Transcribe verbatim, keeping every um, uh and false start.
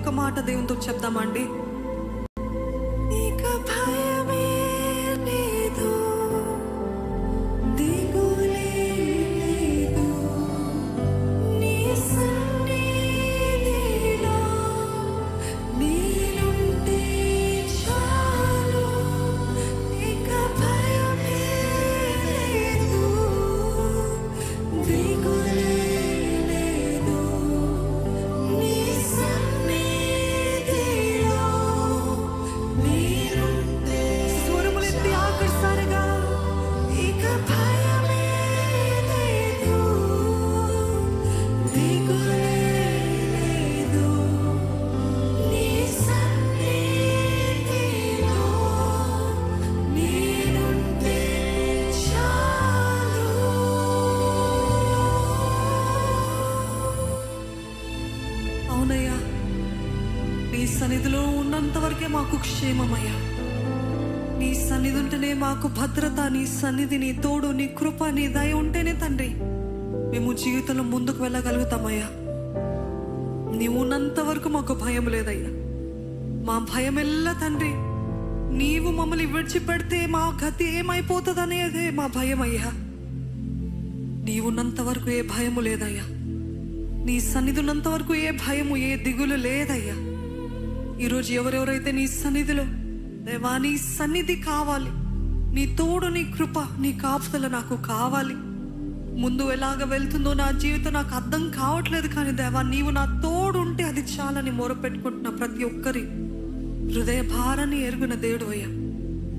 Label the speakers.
Speaker 1: ఒక్క మాట దేవునితో చెప్దామండి. అవునయ్యా, నీ సన్నిధిలో ఉన్నంత వరకే మాకు క్షేమమయ్యా. నీ సన్నిధి ఉంటేనే మాకు భద్రత. నీ సన్నిధి, నీ తోడు, నీ కృప, నీ దయ ఉంటేనే తండ్రి మేము జీవితంలో ముందుకు వెళ్ళగలుగుతామయ్యా. నీవు ఉన్నంత వరకు మాకు భయం లేదయ్యా. మా భయం ఎల్లా తండ్రి నీవు మమ్మల్ని విడిచిపెడితే మా గతి ఏమైపోతుంది అనేదే మా భయం అయ్యా. నీవున్నంత వరకు ఏ భయము లేదయ్యా. నీ సన్నిధి ఉన్నంత వరకు ఏ భయము, ఏ దిగులు లేదయ్యా. ఈరోజు ఎవరెవరైతే నీ సన్నిధిలో దేవా, నీ సన్నిధి కావాలి, నీ తోడు, నీ కృప, నీ కాపుదల నాకు కావాలి, ముందు ఎలాగ వెళ్తుందో నా జీవితం నాకు అర్థం కావట్లేదు, కానీ దేవా నీవు నా తోడు ఉంటే అది చాలని మొరపెట్టుకుంటున్న ప్రతి ఒక్కరి హృదయ భారాన్ని ఎరుగున దేవుడు అయ్యా.